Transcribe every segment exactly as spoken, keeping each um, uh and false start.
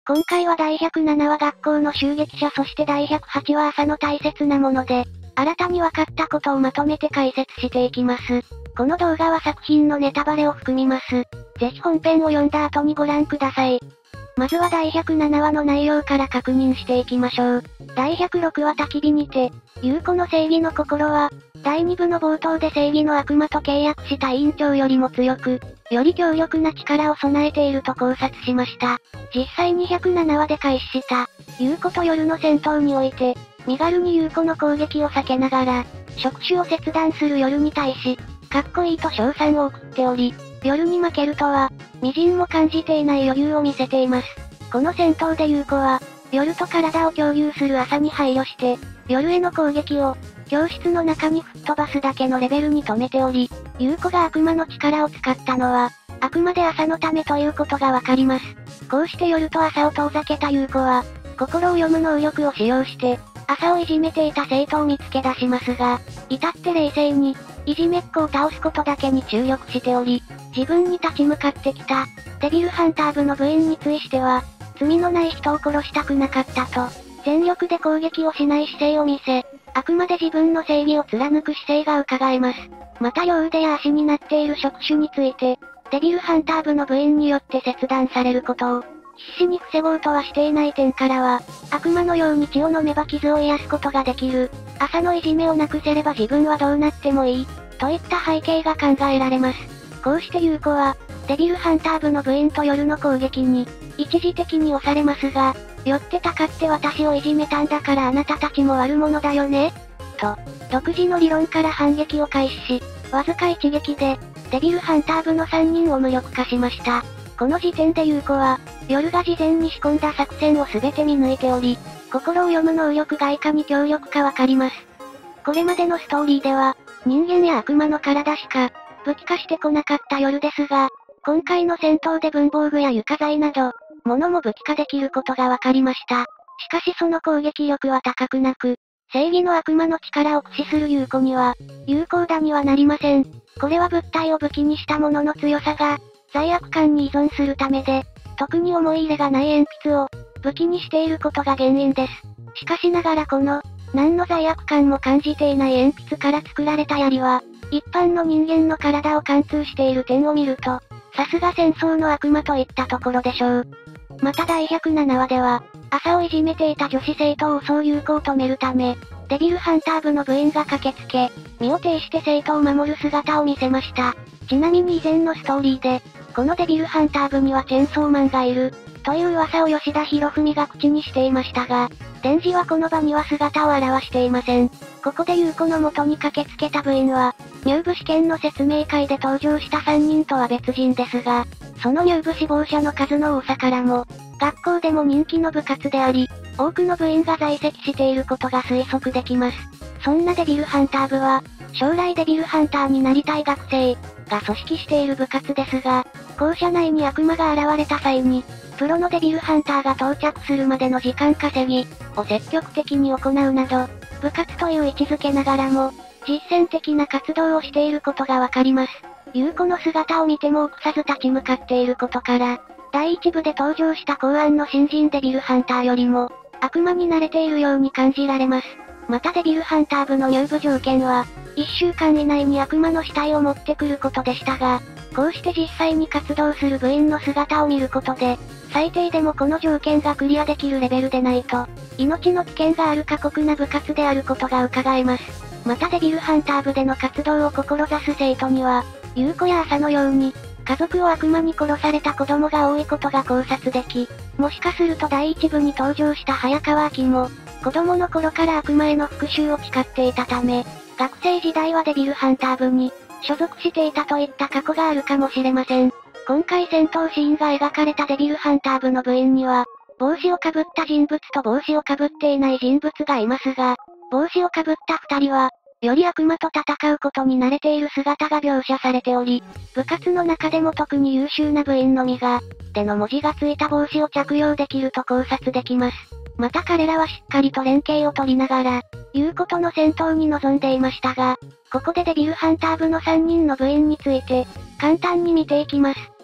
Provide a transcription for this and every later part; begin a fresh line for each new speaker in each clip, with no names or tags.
今回はだいひゃくななは学校の襲撃者そしてだいひゃくはちは朝の大切なもので、新たに分かったことをまとめて解説していきます。この動画は作品のネタバレを含みます。ぜひ本編を読んだ後にご覧ください。まずはだいひゃくななわの内容から確認していきましょう。だいひゃくろくわ焚き火にて、優子の正義の心は、だいにぶの冒頭で正義の悪魔と契約した委員長よりも強く、より強力な力を備えていると考察しました。実際にひゃくななわで開始した、優子と夜の戦闘において、身軽に優子の攻撃を避けながら、触手を切断する夜に対し、かっこいいと称賛を送っており、夜に負けるとは、微塵も感じていない余裕を見せています。この戦闘で優子は、夜と体を共有する朝に配慮して、夜への攻撃を、教室の中に吹っ飛ばすだけのレベルに止めており、優子が悪魔の力を使ったのは、あくまで朝のためということがわかります。こうして夜と朝を遠ざけた優子は、心を読む能力を使用して、朝をいじめていた生徒を見つけ出しますが、至って冷静に、いじめっ子を倒すことだけに注力しており、自分に立ち向かってきた、デビルハンター部の部員についしては、罪のない人を殺したくなかったと、全力で攻撃をしない姿勢を見せ、あくまで自分の正義を貫く姿勢が伺えます。また両腕や足になっている触手について、デビルハンター部の部員によって切断されることを、必死に防ごうとはしていない点からは、悪魔のように血を飲めば傷を癒すことができる、朝のいじめをなくせれば自分はどうなってもいい、といった背景が考えられます。こうして優子は、デビルハンター部の部員と夜の攻撃に、一時的に押されますが、よってたかって私をいじめたんだからあなたたちも悪者だよねと、独自の理論から反撃を開始し、わずか一撃で、デビルハンター部のさんにんを無力化しました。この時点で優子は、夜が事前に仕込んだ作戦を全て見抜いており、心を読む能力がいかに強力かわかります。これまでのストーリーでは、人間や悪魔の体しか、武器化してこなかった夜ですが、今回の戦闘で文房具や床材など、物も武器化できることがわかりました。しかしその攻撃力は高くなく、正義の悪魔の力を駆使する優子には、有効打にはなりません。これは物体を武器にしたものの強さが、罪悪感に依存するためで、特に思い入れがない鉛筆を、武器にしていることが原因です。しかしながらこの、何の罪悪感も感じていない鉛筆から作られた槍は、一般の人間の体を貫通している点を見ると、さすが戦争の悪魔といったところでしょう。まただいひゃくななわでは、朝をいじめていた女子生徒を襲う優子を止めるため、デビルハンター部の部員が駆けつけ、身を挺して生徒を守る姿を見せました。ちなみに以前のストーリーで、このデビルハンター部にはチェーンソーマンがいる、という噂を吉田博文が口にしていましたが、デンジはこの場には姿を現していません。ここで優子の元に駆けつけた部員は、入部試験の説明会で登場したさんにんとは別人ですが、その入部志望者の数の多さからも、学校でも人気の部活であり、多くの部員が在籍していることが推測できます。そんなデビルハンター部は、将来デビルハンターになりたい学生が組織している部活ですが、校舎内に悪魔が現れた際に、プロのデビルハンターが到着するまでの時間稼ぎを積極的に行うなど、部活という位置づけながらも、実践的な活動をしていることがわかります。優子の姿を見ても臆さず立ち向かっていることから、だいいち部で登場した公安の新人デビルハンターよりも、悪魔に慣れているように感じられます。またデビルハンター部の入部条件は、いっしゅうかん以内に悪魔の死体を持ってくることでしたが、こうして実際に活動する部員の姿を見ることで、最低でもこの条件がクリアできるレベルでないと、命の危険がある過酷な部活であることが伺えます。またデビルハンター部での活動を志す生徒には、優子や朝のように、家族を悪魔に殺された子供が多いことが考察でき、もしかするとだいいち部に登場した早川明も、子供の頃から悪魔への復讐を誓っていたため、学生時代はデビルハンター部に、所属していたといった過去があるかもしれません。今回戦闘シーンが描かれたデビルハンター部の部員には、帽子をかぶった人物と帽子をかぶっていない人物がいますが、帽子をかぶった二人は、より悪魔と戦うことに慣れている姿が描写されており、部活の中でも特に優秀な部員のみが、での文字がついた帽子を着用できると考察できます。また彼らはしっかりと連携を取りながら、優子との戦闘に臨んでいましたが、ここでデビルハンター部のさんにんの部員について、簡単に見ていきます。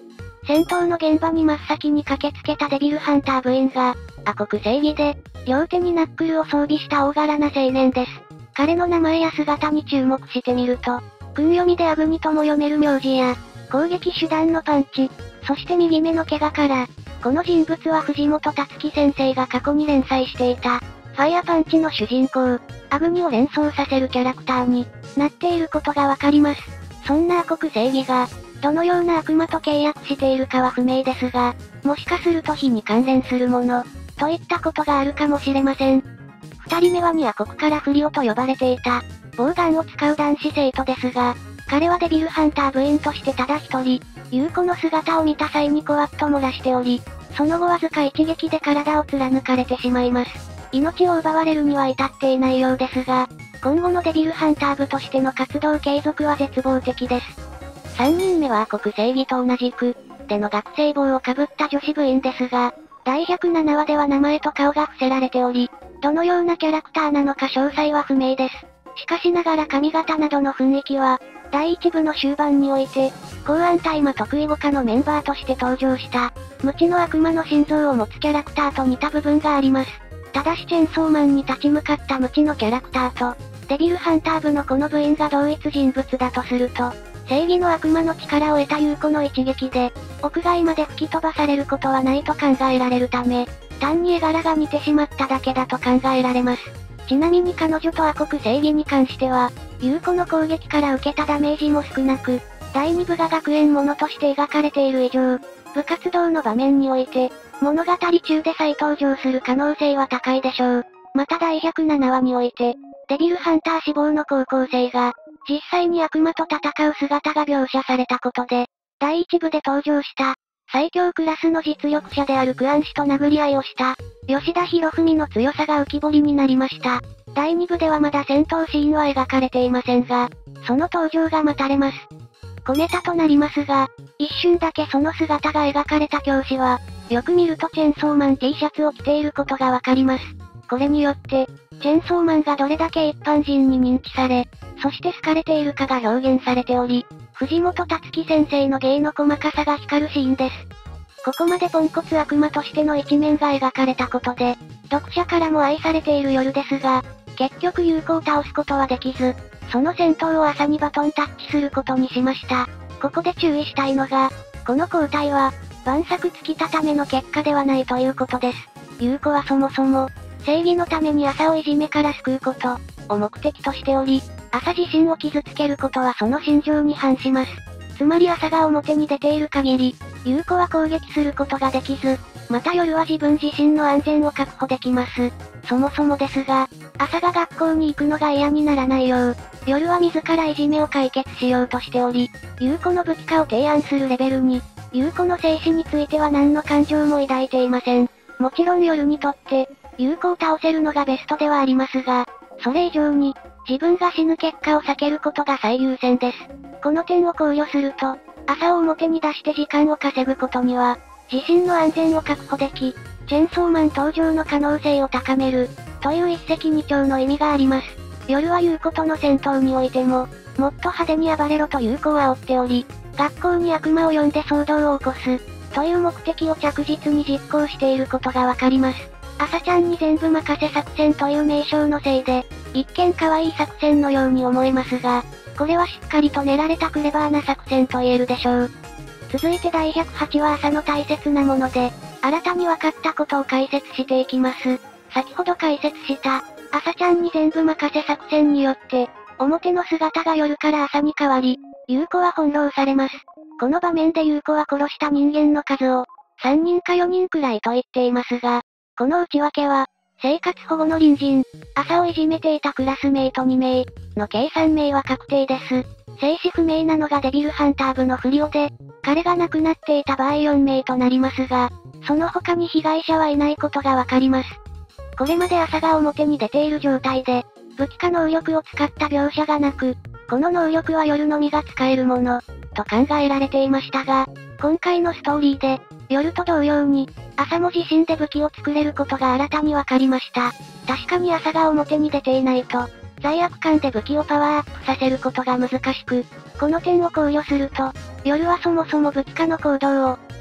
戦闘の現場に真っ先に駆けつけたデビルハンター部員が、アコク正義で、両手にナックルを装備した大柄な青年です。彼の名前や姿に注目してみると、訓読みでアグニとも読める名字や、攻撃手段のパンチ、そして右目の怪我から、この人物は藤本達樹先生が過去に連載していた、ファイアパンチの主人公、アグニを連想させるキャラクターになっていることがわかります。そんなアコク正義が、どのような悪魔と契約しているかは不明ですが、もしかすると火に関連するもの、といったことがあるかもしれません。二人目はニア国からフリオと呼ばれていた、ボウガンを使う男子生徒ですが、彼はデビルハンター部員としてただ一人、優子の姿を見た際にコワッと漏らしており、その後わずか一撃で体を貫かれてしまいます。命を奪われるには至っていないようですが、今後のデビルハンター部としての活動継続は絶望的です。三人目はアコク正義と同じく、での学生帽をかぶった女子部員ですが、だいひゃくななわでは名前と顔が伏せられており、どのようなキャラクターなのか詳細は不明です。しかしながら髪型などの雰囲気は、だいいち部の終盤において、公安大麻得意語家のメンバーとして登場した、無知の悪魔の心臓を持つキャラクターと似た部分があります。ただしチェンソーマンに立ち向かった無知のキャラクターと、デビルハンター部のこの部員が同一人物だとすると、正義の悪魔の力を得た優子の一撃で、屋外まで吹き飛ばされることはないと考えられるため、単に絵柄が似てしまっただけだと考えられます。ちなみに彼女とアコク正義に関しては、優子の攻撃から受けたダメージも少なく、だいに部が学園ものとして描かれている以上、部活動の場面において、物語中で再登場する可能性は高いでしょう。まただいひゃくななわにおいて、デビルハンター志望の高校生が、実際に悪魔と戦う姿が描写されたことで、だいいち部で登場した、最強クラスの実力者であるクアン氏と殴り合いをした、吉田博文の強さが浮き彫りになりました。だいに部ではまだ戦闘シーンは描かれていませんが、その登場が待たれます。小ネタとなりますが、一瞬だけその姿が描かれた教師は、よく見るとチェーンソーマン T シャツを着ていることがわかります。これによって、チェーンソーマンがどれだけ一般人に認知され、そして好かれているかが表現されており、藤本達樹先生の芸の細かさが光るシーンです。ここまでポンコツ悪魔としての一面が描かれたことで、読者からも愛されている夜ですが、結局優子を倒すことはできず、その戦闘を朝にバトンタッチすることにしました。ここで注意したいのが、この交代は、万策尽きたための結果ではないということです。優子はそもそも、正義のために朝をいじめから救うこと、を目的としており、朝自身を傷つけることはその心情に反します。つまり朝が表に出ている限り、優子は攻撃することができず、また夜は自分自身の安全を確保できます。そもそもですが、朝が学校に行くのが嫌にならないよう、夜は自らいじめを解決しようとしており、優子の武器化を提案するレベルに、優子の生死については何の感情も抱いていません。もちろん夜にとって、優子を倒せるのがベストではありますが、それ以上に、自分が死ぬ結果を避けることが最優先です。この点を考慮すると、朝を表に出して時間を稼ぐことには、自身の安全を確保でき、チェンソーマン登場の可能性を高める、という一石二鳥の意味があります。夜は優子との戦闘においても、もっと派手に暴れろと優子を煽っており、学校に悪魔を呼んで騒動を起こす、という目的を着実に実行していることがわかります。朝ちゃんに全部任せ作戦という名称のせいで、一見可愛い作戦のように思えますが、これはしっかりと練られたクレバーな作戦と言えるでしょう。続いてだいひゃくはちわ朝の大切なもので、新たに分かったことを解説していきます。先ほど解説した、朝ちゃんに全部任せ作戦によって、表の姿が夜から朝に変わり、優子は翻弄されます。この場面で優子は殺した人間の数を、さんにんかよにんくらいと言っていますが、この内訳は、生活保護の隣人、朝をいじめていたクラスメイトにめい、の計さんめいは確定です。生死不明なのがデビルハンター部のフリオで、彼が亡くなっていた場合よんめいとなりますが、その他に被害者はいないことがわかります。これまで朝が表に出ている状態で、武器化能力を使った描写がなく、この能力は夜のみが使えるもの、と考えられていましたが、今回のストーリーで、夜と同様に、朝も自身で武器を作れることが新たに分かりました。確かに朝が表に出ていないと、罪悪感で武器をパワーアップさせることが難しく、この点を考慮すると、夜はそもそも武器化の行動を、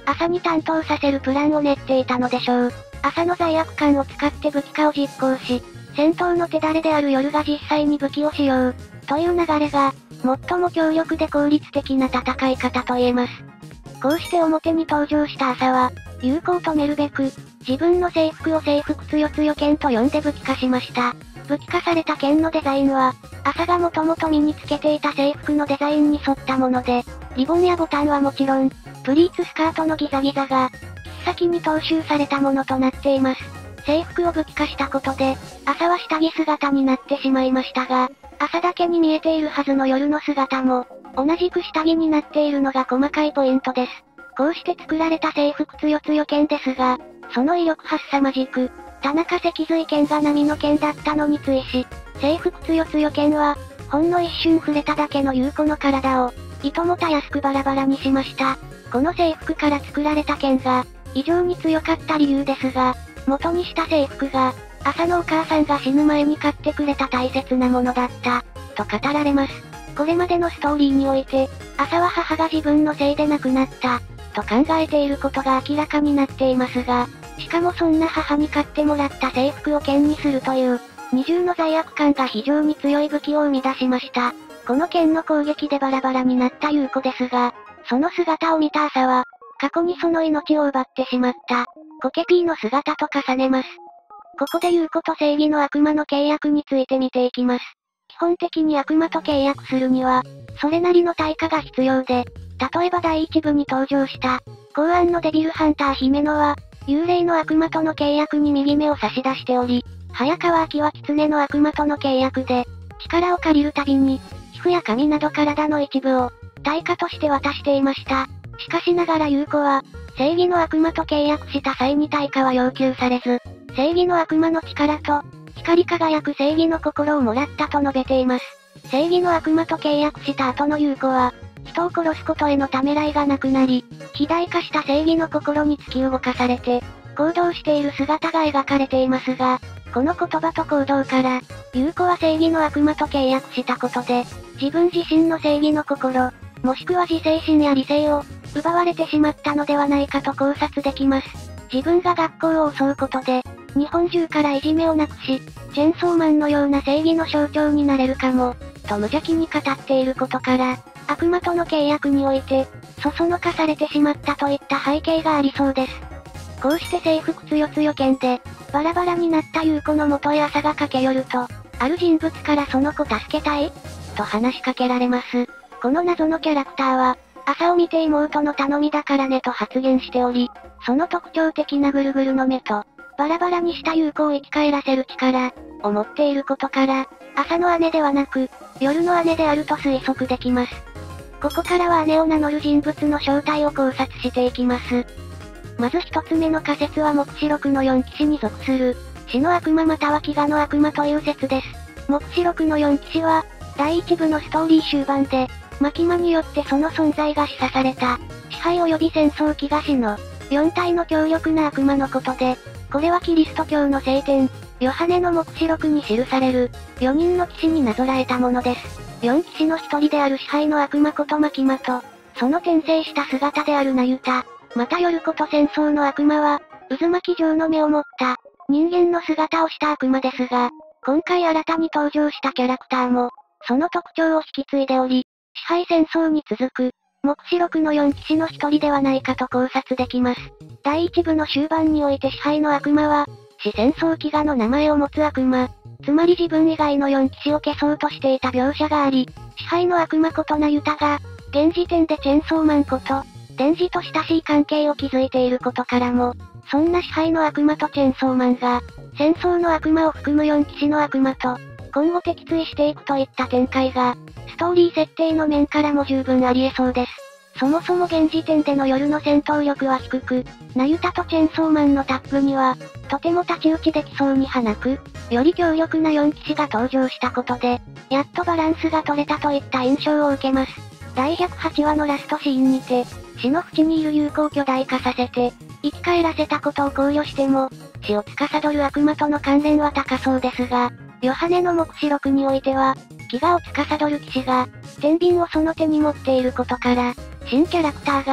朝に担当させるプランを練っていたのでしょう。朝の罪悪感を使って武器化を実行し、戦闘の手だれである夜が実際に武器を使用、という流れが、最も強力で効率的な戦い方と言えます。こうして表に登場した朝は、有効を止めるべく、自分の制服を制服つよつよ剣と呼んで武器化しました。武器化された剣のデザインは、朝がもともと身につけていた制服のデザインに沿ったもので、リボンやボタンはもちろん、プリーツスカートのギザギザが、切っ先に踏襲されたものとなっています。制服を武器化したことで、朝は下着姿になってしまいましたが、朝だけに見えているはずの夜の姿も、同じく下着になっているのが細かいポイントです。こうして作られた制服つよつよ剣ですが、その威力は凄まじく、田中脊髄剣が波の剣だったのに追し、制服つよつよ剣は、ほんの一瞬触れただけの優子の体を、いともたやすくバラバラにしました。この制服から作られた剣が、異常に強かった理由ですが、元にした制服が、朝のお母さんが死ぬ前に買ってくれた大切なものだった、と語られます。これまでのストーリーにおいて、朝は母が自分のせいで亡くなった、と考えていることが明らかになっていますが、しかもそんな母に買ってもらった制服を剣にするという、二重の罪悪感が非常に強い武器を生み出しました。この剣の攻撃でバラバラになった優子ですが、その姿を見た朝は、過去にその命を奪ってしまった、コケピーの姿と重ねます。ここで優子と正義の悪魔の契約について見ていきます。基本的に悪魔と契約するには、それなりの対価が必要で、例えば第一部に登場した、公安のデビルハンター姫野は、幽霊の悪魔との契約に右目を差し出しており、早川明は狐の悪魔との契約で、力を借りるたびに、皮膚や髪など体の一部を、対価として渡していました。しかしながら優子は、正義の悪魔と契約した際に対価は要求されず、正義の悪魔の力と、光り輝く正義の心をもらったと述べています。正義の悪魔と契約した後の優子は、人を殺すことへのためらいがなくなり、肥大化した正義の心に突き動かされて、行動している姿が描かれていますが、この言葉と行動から、優子は正義の悪魔と契約したことで、自分自身の正義の心、もしくは自制心や理性を、奪われてしまったのではないかと考察できます。自分が学校を襲うことで、日本中からいじめをなくし、チェンソーマンのような正義の象徴になれるかも、と無邪気に語っていることから、悪魔との契約において、そそのかされてしまったといった背景がありそうです。こうして制服つよつよ剣で、バラバラになった優子の元へ朝が駆け寄ると、ある人物からその子助けたいと話しかけられます。この謎のキャラクターは、朝を見て妹の頼みだからねと発言しており、その特徴的なぐるぐるの目と、バラバラにした優子を生き返らせる力、を持っていることから、朝の姉ではなく、夜の姉であると推測できます。ここからは姉を名乗る人物の正体を考察していきます。まず一つ目の仮説は黙示録のよん騎士に属する、死の悪魔または飢餓の悪魔という説です。黙示録のよん騎士は、第一部のストーリー終盤で、マキマによってその存在が示唆された、支配及び戦争飢餓死の、よん体の強力な悪魔のことで、これはキリスト教の聖典、ヨハネの黙示録に記される、よにんの騎士になぞらえたものです。よん騎士の一人である支配の悪魔ことマキマと、その転生した姿であるナユタ、また夜こと戦争の悪魔は、渦巻き状の目を持った、人間の姿をした悪魔ですが、今回新たに登場したキャラクターも、その特徴を引き継いでおり、支配戦争に続く、黙示録のよん騎士の一人ではないかと考察できます。第一部の終盤において支配の悪魔は、死戦争飢餓の名前を持つ悪魔、つまり自分以外のよん騎士を消そうとしていた描写があり、支配の悪魔ことナユタが、現時点でチェンソーマンこと、デンジと親しい関係を築いていることからも、そんな支配の悪魔とチェンソーマンが、戦争の悪魔を含むよん騎士の悪魔と、今後撃墜していくといった展開が、ストーリー設定の面からも十分あり得そうです。そもそも現時点での夜の戦闘力は低く、ナユタとチェンソーマンのタッグには、とても太刀打ちできそうにはなく、より強力なよん騎士が登場したことで、やっとバランスが取れたといった印象を受けます。だいひゃくはちわのラストシーンにて、死の淵にいる友好を巨大化させて、生き返らせたことを考慮しても、死を司る悪魔との関連は高そうですが、ヨハネの黙示録においては、飢餓を司る騎士が、天秤をその手に持っていることから、新キャラクターが、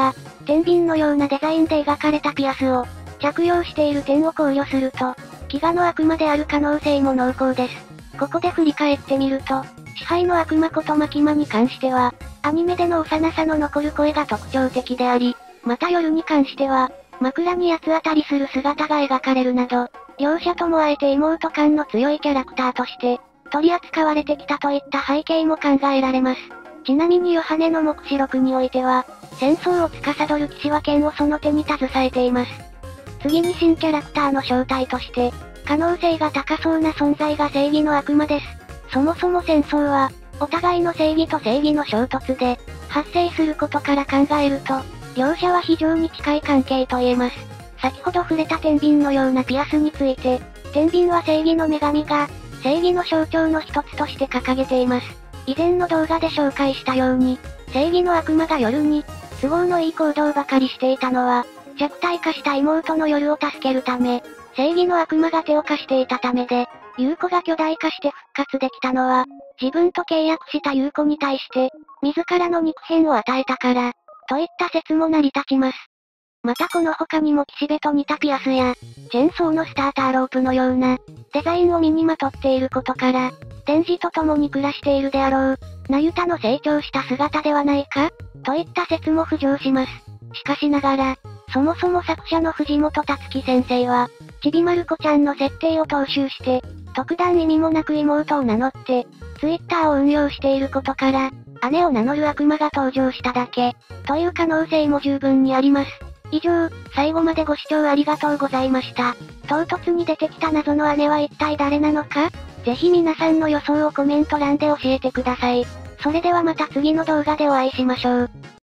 天秤のようなデザインで描かれたピアスを、着用している点を考慮すると、飢餓の悪魔である可能性も濃厚です。ここで振り返ってみると、支配の悪魔ことマキマに関しては、アニメでの幼さの残る声が特徴的であり、また夜に関しては、枕に八つ当たりする姿が描かれるなど、両者ともあえて妹感の強いキャラクターとして、取り扱われてきたといった背景も考えられます。ちなみにヨハネの黙示録においては、戦争を司る騎士は剣をその手に携えています。次に新キャラクターの正体として、可能性が高そうな存在が正義の悪魔です。そもそも戦争は、お互いの正義と正義の衝突で、発生することから考えると、両者は非常に近い関係と言えます。先ほど触れた天秤のようなピアスについて、天秤は正義の女神が、正義の象徴の一つとして掲げています。以前の動画で紹介したように、正義の悪魔が夜に、都合のいい行動ばかりしていたのは、弱体化した妹の夜を助けるため、正義の悪魔が手を貸していたためで、優子が巨大化して復活できたのは、自分と契約した優子に対して、自らの肉片を与えたから、といった説も成り立ちます。またこの他にも岸辺と似たピアスや、チェーンソーのスターターロープのような、デザインを身にまとっていることから、天使と共に暮らしているであろう、ナユタの成長した姿ではないかといった説も浮上します。しかしながら、そもそも作者の藤本達樹先生は、ちびまる子ちゃんの設定を踏襲して、特段意味もなく妹を名乗って、ツイッターを運用していることから、姉を名乗る悪魔が登場しただけ、という可能性も十分にあります。以上、最後までご視聴ありがとうございました。唐突に出てきた謎の姉は一体誰なのか？ぜひ皆さんの予想をコメント欄で教えてください。それではまた次の動画でお会いしましょう。